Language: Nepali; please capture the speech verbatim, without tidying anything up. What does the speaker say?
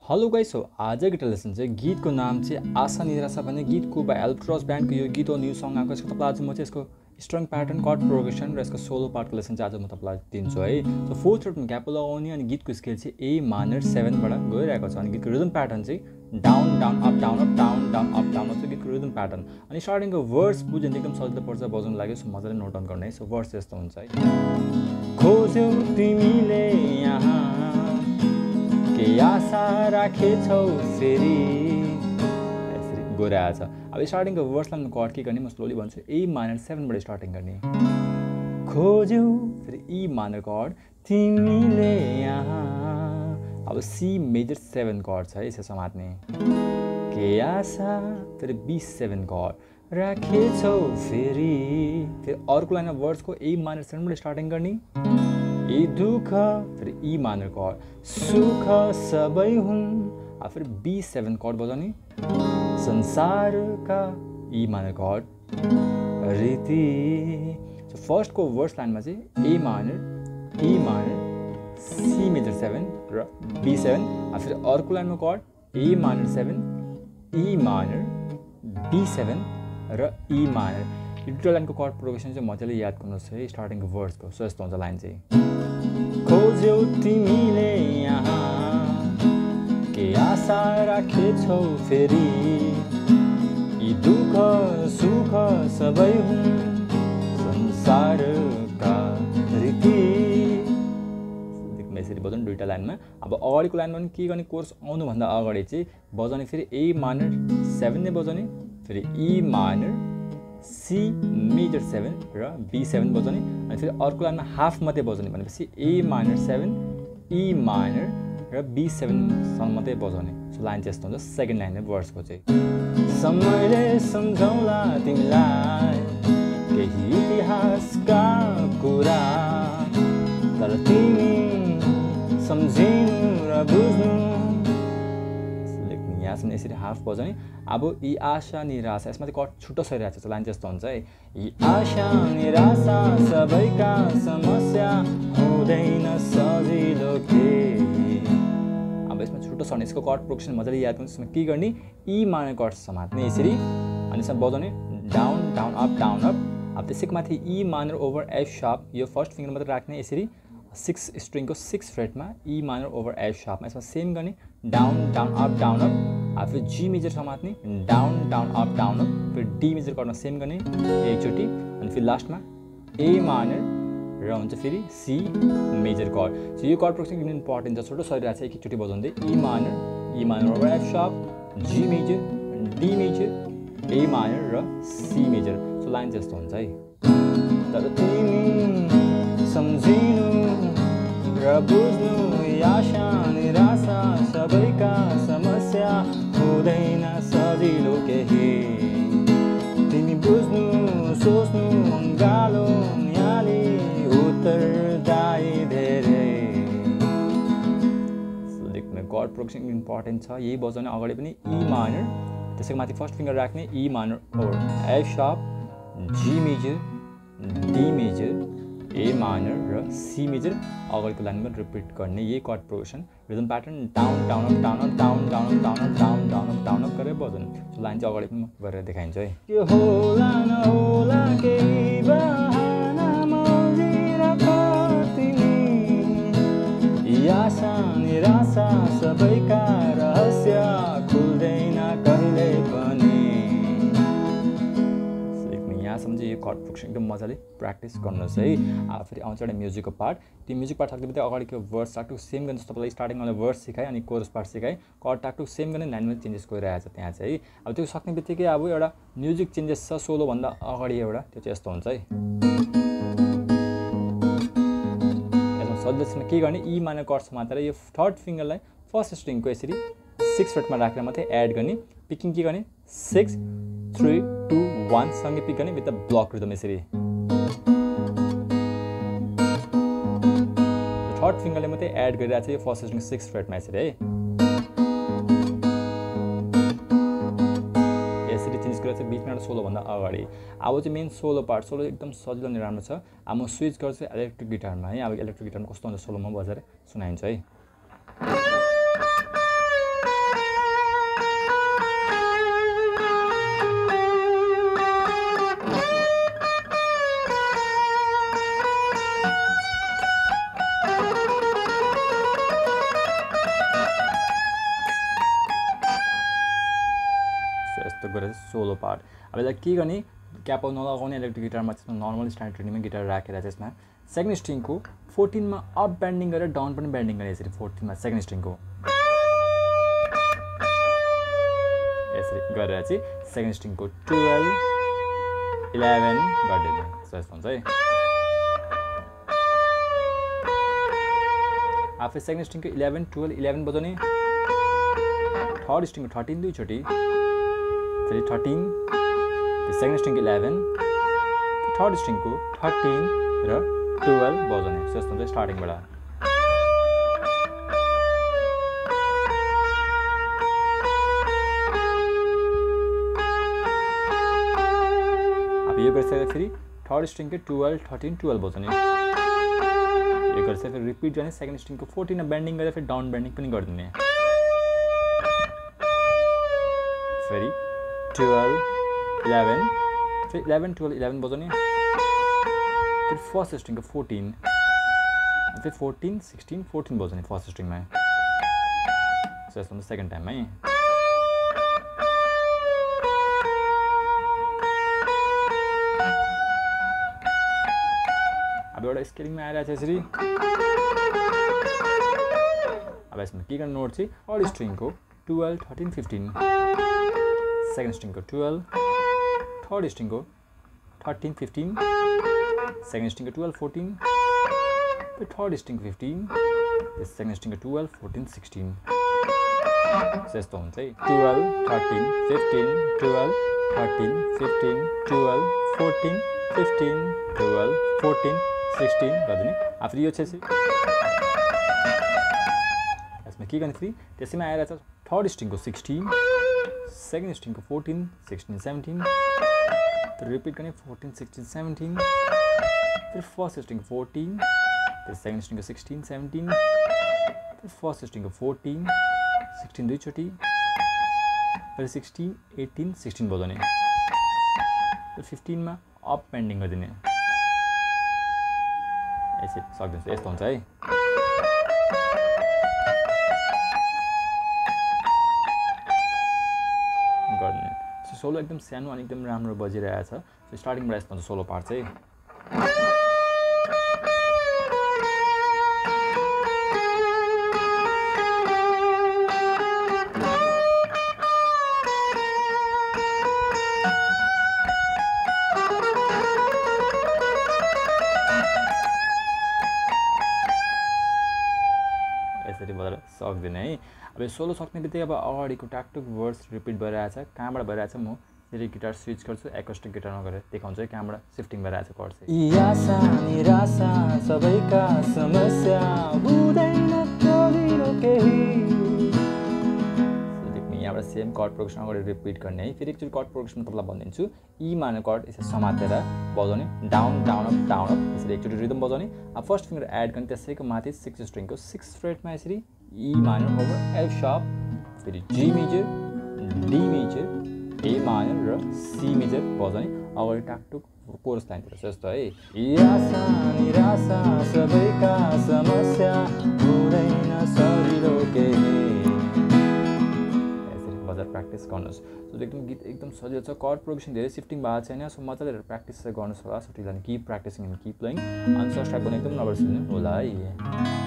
हेलो गाइस, हो आजको गिटार लेसन चाहिँ गीतको नाम चाहिँ आशा निराशा भन्ने गीतको बाई एल्बाट्रोस ब्यान्डको यो गीत हो, न्यू सङ आएको छ। तपाईँलाई आज म चाहिँ यसको स्ट्रङ प्याटर्न, कर्ड प्रोग्रेसन र यसको सोलो पार्टको लेसन चाहिँ आज म तपाईँलाई दिन्छु है। सो फोर्थ फ्रेटमा ग्याप लगाउने अनि गीतको स्केल चाहिँ ए माइनर सेभेनबाट गइरहेको छ अनि गीतको रिदम प्याटर्न चाहिँ down down up down up down down up down up गीतको रिदम प्याटर्न। अनि स्टार्टिङको वर्ड्स बुझ्यो भने एकदम सजिलो पर्छ बजाउनु लाग्यो। सो मजाले नोट डाउन गर्ने है। सो वर्ड्स यस्तो हुन्छ है। खोज्यौ तिमीले यहाँ के आशा राखेछौ फेरि, यसरी गइरहेछ। अब स्टार्टिङको वर्ड्सलाई म कर्ड के गर्ने म स्लोली भन्छु। ए माइनर सेभेनबाट स्टार्टिङ गर्ने। खोज्यौ फेरि ई माइनर कर्ड तिमीले यहाँ, अब सी मेजर सेभेन कर्ड छ है, यसो समात्ने। के आशा फेरि बी सेभेन कर्ड राखेछौ फेरि, फेरि अर्को लाइनमा वर्ड्सको ए माइनर सेभेनबाट स्टार्टिङ गर्ने। ए दुःख फेरि ई माइनर कर्ड, सुख सबै हुन्, अब फेरि बी सेभेन कर्ड बजाउने। संसारका ई माइनर कर्ड रीति। सो फर्स्टको वर्स लाइनमा चाहिँ A minor E minor C major seven र बी सेभेन, अब फेरि अर्को लाइनमा chord A minor seven E minor B seven र ई माइनर। यो दुईवटा लाइनको कर्ड प्रोग्रेसन चाहिँ मजाले याद गर्नुहोस् है स्टार्टिङको वर्ड्सको। सो यस्तो हुन्छ लाइन चाहिँ। खोज्यौ तिमीले यहाँ के आशा राखेछौ फेरि, यी दुःख सुख सबै हुन् संसारका रीति। यसरी बजाउनु दुईवटा लाइनमा। अब अगाडिको लाइनमा पनि के गर्ने, कोर्स आउनुभन्दा अगाडि चाहिँ बजाउने फेरि ए माइनर सेभेन नै बजाउने, फेरि E minor C major seven र बी सेभेन बजाउने, अनि फेरि अर्को लाइनमा हाफ मात्रै बजाउने भनेपछि A minor seven E minor र बी सेभेनसम्म मात्रै बजाउने। सो लाइन चाहिँ यस्तो हुन्छ सेकेन्ड लाइन वर्ड्सको चाहिँ। समयले सम्झौला तिमीलाई केही इतिहासका कुरा, तर तिमी सम्झिनु र बुझ्नु। यहाँसम्म यसरी हाफ बजाउने। अब यी आशा निराशा, यसमा चाहिँ कट छुट्टो सरिरहेको छ। लाइन चाहिँ यस्तो हुन्छ है। यी आशा निराशा सबैका समस्या हुँदैन सजिलो केही। अब यसमा छुट्टो सर्ने, यसको कर्ड प्रोग्रेसन मजाले याद गर्नु। यसमा के गर्ने, ई माइनर कर्ड समात्ने यसरी, अनि यसमा बजाउने down down up down up. अब त्यसैको माथि E minor over F sharp, यो फर्स्ट फिङ्गर मात्रै राख्ने यसरी सिक्स स्ट्रिङको सिक्स फ्रेटमा ई माइनर ओभर एफ सार्पमा। यसमा सेम गर्ने down down up down up. अब फेरि जी मेजर समात्ने down down up down up, फेरि डी मेजर कर्डमा सेम गर्ने एकचोटि, अनि फेरि लास्टमा ए माइनर र हुन्छ फेरि सी मेजर कर्ड। सो यो कर्ड प्रोग्रेसन एकदम इम्पोर्टेन्ट छ, छोटो सरिरहेको छ। एकैचोटि बजाउँदै E minor E minor over F sharp, G major D major A minor र सी मेजर। सो लाइन चाहिँ यस्तो हुन्छ है। तर तिमी सम्झिनु र बुझ्नु, आशा निराशा सबैका समस्या हुँदैन सजिलो केही। तिमी बुझ्नु सोच्नु गालो न्याली उत्तरदायी धेरै। लेख्ने कर्ड प्रोग्रेसन इम्पोर्टेन्ट छ, यही बजाउने अगाडि पनि ई माइनर, त्यसैको माथि फर्स्ट फिङ्गर राख्ने E minor over F sharp, G major D major A minor र सी मेजर। अगाडिको लाइनमा रिपिट गर्ने यही chord progression rhythm pattern down down up down up down down up down up down down up down up गरेर बजाउने। सो लाइन चाहिँ अगाडि पनि गरेर देखाइन्छ है। के होला नहोला केही बहाना मौजिराख तिमी, यी आशा निराशा सबैका रहस्य खुल्दैन कहिले पनि। यहाँसम्म चाहिँ यो कर्ड प्रोग्रेसन एकदम मजाले प्र्याक्टिस गर्नुहोस् है। अब फेरि आउँछ एउटा म्युजिकको पार्ट। त्यो म्युजिक पार्ट सक्दै बित्तिकै अगाडिको वर्ड्स टाकटुक सेम गर्ने, जस्तो तपाईँलाई स्टार्टिङमा वर्ड्स सिकाएँ अनि कोरस पार्ट सिकाएँ, कर्ड टाकटुक सेम गर्ने, लाइनमा चेन्जेस गइरहेको छ त्यहाँ चाहिँ। अब त्यो सक्ने बित्तिकै अब एउटा म्युजिक चेन्जेस छ सोलोभन्दा अगाडि एउटा, त्यो चाहिँ यस्तो हुन्छ है। यसमा सजिलोसँग के गर्ने, ई माइनर कर्ड समातेर यो थर्ड फिङ्गरलाई फर्स्ट स्ट्रिङको यसरी सिक्स फ्रेटमा राखेर मात्रै एड गर्ने। पिकिङ के गर्ने, सिक्स थ्री टू वान सँगै पिक गर्ने विथ द ब्लक रिदम यसरी। थर्ड फिङ्गरले मात्रै एड गरिरहेको छ यो फर्स्ट स्ट्रिङ सिक्स फ्रेटमा यसरी है। यसरी चेन्ज गरेर चाहिँ बिचमा एउटा सोलोभन्दा अगाडि। अब चाहिँ मेन सोलो पार्ट, सोलो एकदम सजिलो अनि राम्रो छ। अब म स्विच गर्छु इलेक्ट्रिक गिटारमा है। अब इलेक्ट्रिक गिटारमा कस्तो हुन्छ सोलोमा बजाएर सुनाइन्छ है। त गरेर सोलो पार्ट। अब यसलाई के गर्ने, क्यापो नलगाउने इलेक्ट्रिक गिटारमा त्यसमा नर्मल स्ट्यान्डर्ड ट्युनिङमा गिटार राखेर चाहिँ यसमा सेकेन्ड स्ट्रिङको फोर्टिनमा अप बेन्डिङ गरेर डाउन पनि बेन्डिङ गर्ने यसरी फोर्टिनमा सेकेन्ड स्ट्रिङको यसरी गरेर चाहिँ सेकेन्ड स्ट्रिङको टुवेल्भ इलेभेन गरिदिने। सो यस्तो हुन्छ है। आफै सेकेन्ड स्ट्रिङको इलेभेन टुवेल्भ इलेभेन बजाउने, थर्ड स्ट्रिङको थर्टिन दुईचोटि, फेरि थर्टिन, सेकेन्ड स्ट्रिङको इलेभेन, थर्ड स्ट्रिङको थर्टिन र टुवेल्भ बजाउने। सो यस्तो हुन्छ स्टार्टिङबाट। अब यो गरिसकेर फेरि थर्ड स्ट्रिङको टुवेल्भ थर्टिन टुवेल्भ बजाउने। यो गरिसकेर फेरि रिपिट गर्ने, सेकेन्ड स्ट्रिङको फोर्टिनमा बेन्डिङ गरेर फेरि डाउन बेन्डिङ पनि गरिदिने। फेरि टुवेल्भ इलेभेन, फेरि इलेभेन टुवेल्भ इलेभेन बजाउने, फेरि फर्स्ट स्ट्रिङको फोर्टिन, फेरि फोर्टिन सिक्सटिन फोर्टिन बजाउने फर्स्ट स्ट्रिङमा। सो यस्तो हुन्छ सेकेन्ड टाइममा है। अब एउटा स्केलिङमा आइरहेको छ यसरी। अब यसमा के गर्ने नोट चाहिँ थर्ड स्ट्रिङको टुवेल्भ थर्टिन फिफ्टिन, सेकेन्ड स्ट्रिङको टुवेल्भ, थर्ड स्ट्रिङको थर्टिन फिफ्टिन, सेकेन्ड स्ट्रिङको टुवेल्भ फोर्टिन, थर्ड स्ट्रिङको फिफ्टिन, सेकेन्ड स्ट्रिङको टुवेल्भ फोर्टिन सिक्सटिन। यस्तो हुन्छ है। Twelve thirteen fifteen twelve thirteen fifteen twelve fourteen fifteen twelve fourteen sixteen गरिदिने। आफै यो चाहिँ यसमा के गर्ने फेरि त्यसैमा आएर छ थर्ड स्ट्रिङको सिक्सटिन, सेकेन्ड स्ट्रिङको फोर्टिन सिक्सटिन सेभेन्टिन, रिपिट गर्ने फोर्टिन सिक्सटिन सेभेन्टिन, फिर फर्स्ट स्ट्रिङको फोर्टिन, फिर सेकेन्ड स्ट्रिङको सिक्सटिन सेभेन्टिन, फिर फर्स्ट स्ट्रिङको फोर्टिन सिक्सटिन दुईचोटि, फिर सिक्सटिन एटिन सिक्सटिन बजाउने, फिर फिफ्टिनमा अप बेन्डिङ गरिदिने। यसरी सक्दिन्छ। यस्तो हुन्छ है। गर्ने सो सोलो एकदम सानो अनि एकदम राम्रो बजिरहेछ। सो स्टार्टिङबाट यस्तो हुन्छ सोलो पार्ट चाहिँ। यसरी बजाएर सक्दिनँ है। अब यो सोलो सक्ने बित्तिकै अब अगाडिको टाकटुक वर्ड्स रिपिट भइरहेछ। कहाँबाट भइरहेछ म फेरि गिटार स्विच गर्छु, एकोस्टिक गिटारमा गरेर देखाउँछु है कहाँबाट सिफ्टिङ भइरहेछ कर्ड चाहिँ। यी आशा निराशा सबैका समस्या हुँदैन सजिलो केही। यहाँबाट सेम कर्ड प्रोग्रेसन अगाडि रिपिट गर्ने है। फेरि एकचोटि कर्ड प्रोग्रेसन तपाईँलाई भनिदिन्छु। ई माइनर कर्ड यसरी समातेर बजाउने, down down up down up यसरी एकचोटि रिदम बजाउने। अब फर्स्ट फिङ्गर एड गर्ने, त्यसैको माथि सिक्स स्ट्रिङको सिक्स फ्रेटमा यसरी E minor over F sharp, फेरि G major, D major, A minor र सी मेजर बजाउने। अगाडि टाकटुक कोरस लाइनतिर जस्तो है। यी आशा निराशा सबैका समस्या हुँदैन सजिलो केही। यसरी बजार प्र्याक्टिस गर्नुहोस्। सो एकदम गीत एकदम सजिलो छ। कर्ड प्रोग्रेसन धेरै सिफ्टिङ भएको छैन। सो मजाले प्र्याक्टिस चाहिँ गर्नुहोस् होला। So till keep practising and keep playing. अनि सब्सक्राइब गर्न एकदम नबिर्सिनु होला है।